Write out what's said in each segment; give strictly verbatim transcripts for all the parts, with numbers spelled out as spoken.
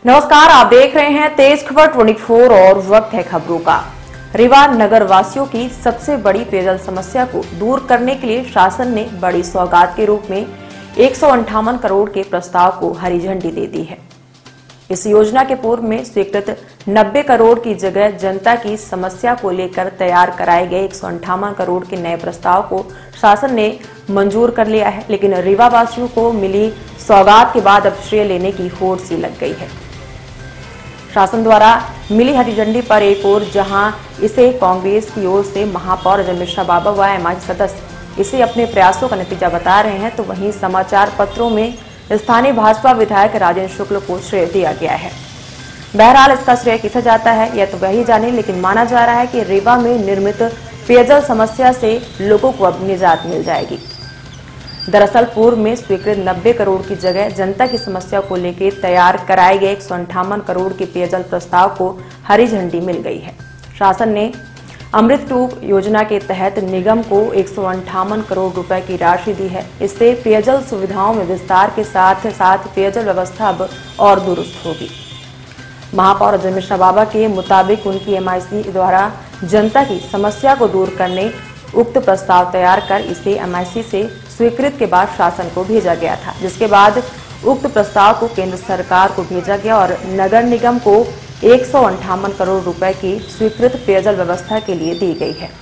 नमस्कार, आप देख रहे हैं तेज खबर चौबीस और वक्त है खबरों का। रीवा नगर वासियों की सबसे बड़ी पेयजल समस्या को दूर करने के लिए शासन ने बड़ी सौगात के रूप में एक सौ अंठावन करोड़ के प्रस्ताव को हरी झंडी दे दी है। इस योजना के पूर्व में स्वीकृत नब्बे करोड़ की जगह जनता की समस्या को लेकर तैयार कराए गए एक सौ अंठावन करोड़ के नए प्रस्ताव को शासन ने मंजूर कर लिया है, लेकिन रीवा वासियों को मिली सौगात के बाद अब श्रेय लेने की होड़ सी लग गई है। शासन द्वारा मिली हरी झंडी पर एक ओर जहां इसे कांग्रेस की ओर से महापौर अजय मिश्रा बाबा व एमआईसी सदस्य इसे अपने प्रयासों का नतीजा बता रहे हैं, तो वहीं समाचार पत्रों में स्थानीय भाजपा विधायक राजेंद्र शुक्ल को श्रेय दिया गया है। बहरहाल इसका श्रेय किसे जाता है यह तो वही जाने, लेकिन माना जा रहा है कि रीवा में निर्मित पेयजल समस्या से लोगों को अब निजात मिल जाएगी। दरअसल पूर्व में स्वीकृत नब्बे करोड़ की जगह जनता की समस्या को लेकर तैयार कराए गए एक सौ अंठावन करोड़ के पेयजल प्रस्ताव को हरी झंडी मिल गई है। शासन ने अमृत टू योजना के तहत निगम को एक सौ अंठावन करोड़ रुपए की राशि दी है। इससे पेयजल सुविधाओं में विस्तार के साथ साथ पेयजल व्यवस्था अब और दुरुस्त होगी। महापौर अजय मिश्रा बाबा के मुताबिक उनकी एमआईसी द्वारा जनता की समस्या को दूर करने उक्त प्रस्ताव तैयार कर इसे एमआईसी से स्वीकृत के बाद शासन को भेजा गया था, जिसके बाद उक्त प्रस्ताव को केंद्र सरकार को भेजा गया और नगर निगम को एक सौ अंठावन करोड़ रुपए की स्वीकृत पेयजल व्यवस्था के लिए दी गई है।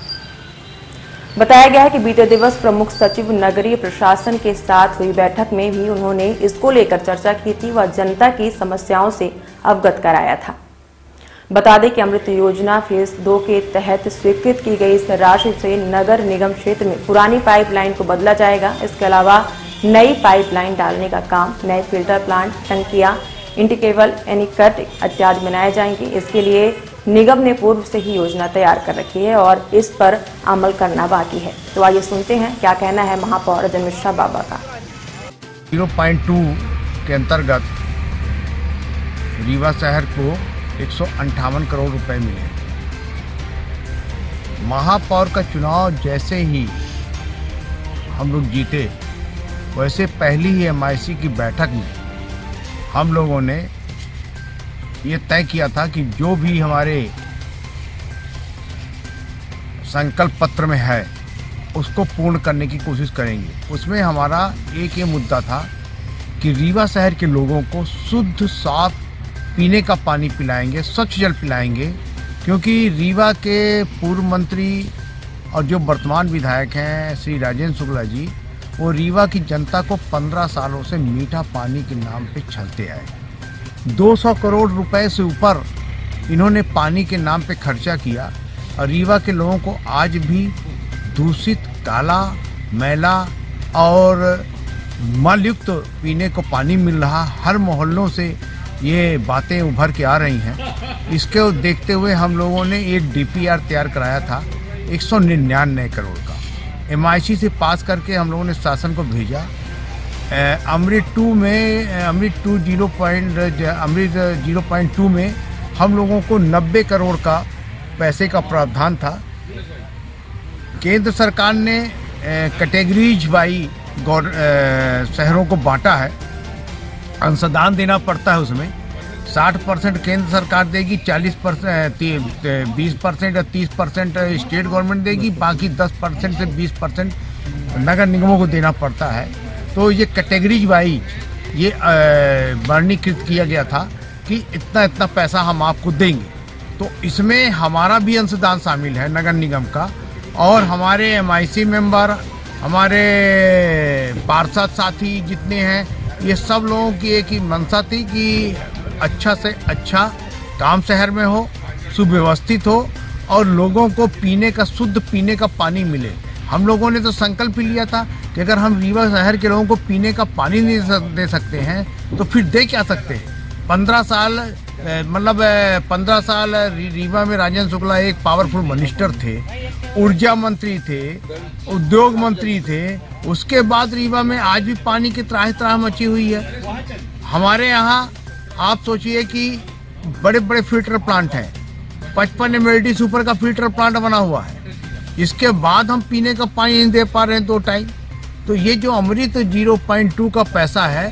बताया गया है कि बीते दिवस प्रमुख सचिव नगरीय प्रशासन के साथ हुई बैठक में भी उन्होंने इसको लेकर चर्चा की थी व जनता की समस्याओं से अवगत कराया था। बता दें कि अमृत योजना फेज दो के तहत स्वीकृत की गई इस राशि से नगर निगम क्षेत्र में पुरानी पाइपलाइन को बदला जाएगा। इसके अलावा नई पाइपलाइन डालने का काम, नए फिल्टर प्लांट, टंकियां, इंटीकेबल, एनीकट इत्यादि बनाए जाएंगे। इसके लिए निगम ने पूर्व से ही योजना तैयार कर रखी है और इस पर अमल करना बाकी है। तो आइए सुनते हैं क्या कहना है महापौर अजय मिश्रा बाबा का। जीरो पॉइंट टू के अंतर्गत रीवा शहर को एक सौ अंठावन करोड़ रुपए मिले। महापौर का चुनाव जैसे ही हम लोग जीते, वैसे पहली ही एमआईसी की बैठक में हम लोगों ने ये तय किया था कि जो भी हमारे संकल्प पत्र में है उसको पूर्ण करने की कोशिश करेंगे। उसमें हमारा एक ये मुद्दा था कि रीवा शहर के लोगों को शुद्ध साफ पीने का पानी पिलाएंगे, स्वच्छ जल पिलाएंगे, क्योंकि रीवा के पूर्व मंत्री और जो वर्तमान विधायक हैं श्री राजेंद्र शुक्ला जी, वो रीवा की जनता को पंद्रह सालों से मीठा पानी के नाम पे छलते आए। दो सौ करोड़ रुपए से ऊपर इन्होंने पानी के नाम पे खर्चा किया और रीवा के लोगों को आज भी दूषित, काला, मैला और मलयुक्त पीने को पानी मिल रहा। हर मोहल्लों से ये बातें उभर के आ रही हैं। इसके देखते हुए हम लोगों ने एक डीपीआर तैयार कराया था एक सौ निन्यानवे करोड़ का, एमआईसी से पास करके हम लोगों ने शासन को भेजा। अमृत टू में Amrut two zero point Amrut zero point two में हम लोगों को नब्बे करोड़ का पैसे का प्रावधान था। केंद्र सरकार ने कैटेगरीज बाई गौर शहरों को बांटा है, अंशदान देना पड़ता है। उसमें साठ परसेंट केंद्र सरकार देगी, चालीस परसेंट बीस परसेंट या तीस परसेंट स्टेट गवर्नमेंट देगी, बाकी दस परसेंट से बीस परसेंट नगर निगमों को देना पड़ता है। तो ये कैटेगरीज वाइज ये वर्गीकृत किया गया था कि इतना इतना पैसा हम आपको देंगे। तो इसमें हमारा भी अंशदान शामिल है नगर निगम का, और हमारे एमआईसी मेंबर, हमारे पार्षद साथी जितने हैं, ये सब लोगों की एक ही मंशा थी कि अच्छा से अच्छा काम शहर में हो, सुव्यवस्थित हो और लोगों को पीने का, शुद्ध पीने का पानी मिले। हम लोगों ने तो संकल्प लिया था कि अगर हम रीवा शहर के लोगों को पीने का पानी नहीं दे सकते हैं तो फिर दे क्या सकते हैं। पंद्रह साल मतलब पंद्रह साल रीवा में राजेंद्र शुक्ला एक पावरफुल मिनिस्टर थे, ऊर्जा मंत्री थे, उद्योग मंत्री थे। उसके बाद रीवा में आज भी पानी की त्राह त्राह मची हुई है। हमारे यहाँ आप सोचिए कि बड़े बड़े फिल्टर प्लांट हैं, पचपन एम एल डी सुपर का फिल्टर प्लांट बना हुआ है। इसके बाद हम पीने का पानी नहीं दे पा रहे हैं दो टाइम। तो ये जो अमृत जीरो पॉइंट टू का पैसा है,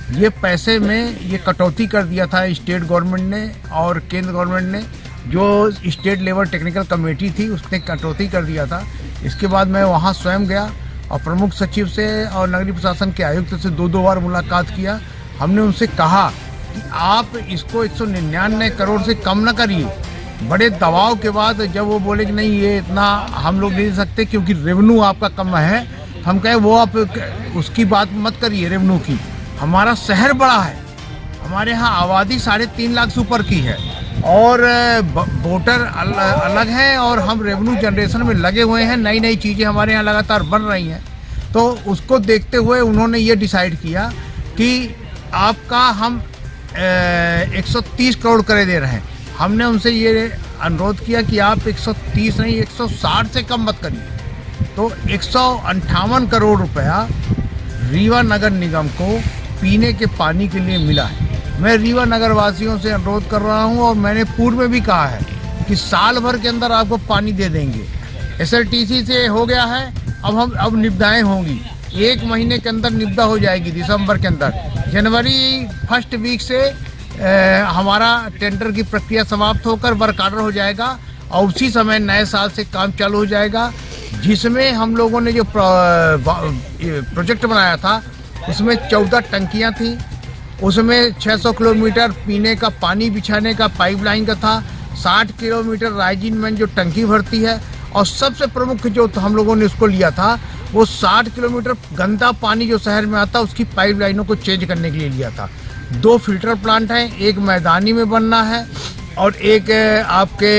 ये पैसे में ये कटौती कर दिया था स्टेट गवर्नमेंट ने और केंद्र गवर्नमेंट ने। जो स्टेट लेवल टेक्निकल कमेटी थी उसने कटौती कर दिया था। इसके बाद मैं वहाँ स्वयं गया और प्रमुख सचिव से और नगरीय प्रशासन के आयुक्त से दो दो बार मुलाकात किया। हमने उनसे कहा कि आप इसको एक सौ निन्यानवे करोड़ से कम न करिए। बड़े दबाव के बाद जब वो बोले कि नहीं ये इतना हम लोग नहीं दे सकते क्योंकि रेवेन्यू आपका कम है, हम कहे वो आप उसकी बात मत करिए रेवेन्यू की। हमारा शहर बड़ा है, हमारे यहाँ आबादी साढ़े तीन लाख से ऊपर की है और वोटर अल, अलग हैं और हम रेवेन्यू जनरेशन में लगे हुए हैं। नई नई चीज़ें हमारे यहाँ लगातार बन रही हैं। तो उसको देखते हुए उन्होंने ये डिसाइड किया कि आपका हम एक सौ तीस करोड़ करे दे रहे हैं। हमने उनसे ये अनुरोध किया कि आप एक सौ तीस नहीं एक सौ साठ से कम मत करिए। तो एक सौ अंठावन करोड़ रुपया रीवा नगर निगम को पीने के पानी के लिए मिला है। मैं रीवा नगर वासियों से अनुरोध कर रहा हूं और मैंने पूर्व में भी कहा है कि साल भर के अंदर आपको पानी दे देंगे। एस एल टी सी से हो गया है, अब हम अब निविदाएँ होंगी, एक महीने के अंदर निविदा हो जाएगी दिसंबर के अंदर। जनवरी फर्स्ट वीक से ए, हमारा टेंडर की प्रक्रिया समाप्त होकर वर्क ऑर्डर हो जाएगा और उसी समय नए साल से काम चालू हो जाएगा। जिसमें हम लोगों ने जो प्रोजेक्ट बनाया था उसमें चौदह टंकियां थी, उसमें छह सौ किलोमीटर पीने का पानी बिछाने का पाइपलाइन का था, साठ किलोमीटर राइजिन में जो टंकी भरती है और सबसे प्रमुख जो हम लोगों ने उसको लिया था वो साठ किलोमीटर गंदा पानी जो शहर में आता उसकी पाइपलाइनों को चेंज करने के लिए लिया था। दो फिल्टर प्लांट हैं, एक मैदानी में बनना है और एक आपके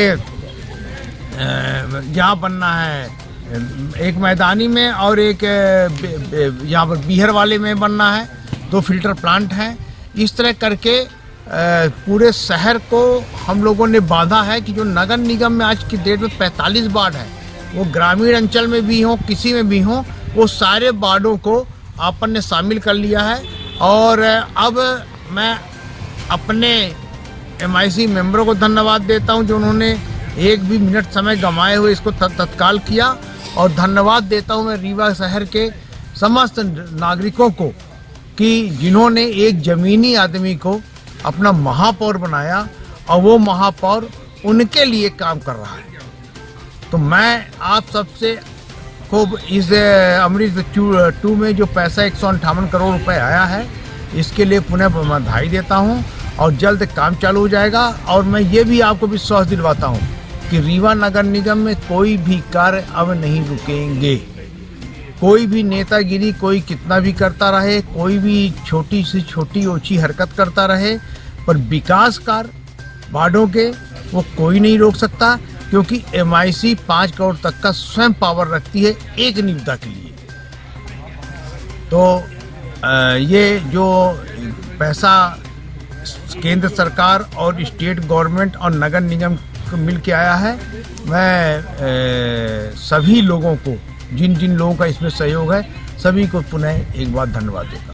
यहाँ बनना है, एक मैदानी में और एक यहाँ पर बिहर वाले में बनना है। दो फिल्टर प्लांट हैं। इस तरह करके पूरे शहर को हम लोगों ने बांधा है कि जो नगर निगम में आज की डेट में पैंतालीस वार्ड है, वो ग्रामीण अंचल में भी हों किसी में भी हों, वो सारे वार्डों को अपन ने शामिल कर लिया है। और अब मैं अपने एम आई सी मेंबरों को धन्यवाद देता हूं जो उन्होंने एक भी मिनट समय गंवाए हुए इसको तत्काल किया और धन्यवाद देता हूं मैं रीवा शहर के समस्त नागरिकों को कि जिन्होंने एक जमीनी आदमी को अपना महापौर बनाया और वो महापौर उनके लिए काम कर रहा है। तो मैं आप सबसे को इस अमृत टू में जो पैसा एक सौ अंठावन करोड़ रुपए आया है इसके लिए पुनः बधाई देता हूं और जल्द काम चालू हो जाएगा। और मैं ये भी आपको विश्वास दिलवाता हूं कि रीवा नगर निगम में कोई भी कार्य अब नहीं रुकेंगे। कोई भी नेतागिरी कोई कितना भी करता रहे, कोई भी छोटी सी छोटी ऊंची हरकत करता रहे, पर विकास कार्य वार्डों के वो कोई नहीं रोक सकता क्योंकि एम आई सी पाँच करोड़ तक का स्वयं पावर रखती है एक निविदा के लिए। तो ये जो पैसा केंद्र सरकार और स्टेट गवर्नमेंट और नगर निगम को मिल के आया है, मैं सभी लोगों को जिन जिन लोगों का इसमें सहयोग है सभी को पुनः एक बार धन्यवाद देता हूँ।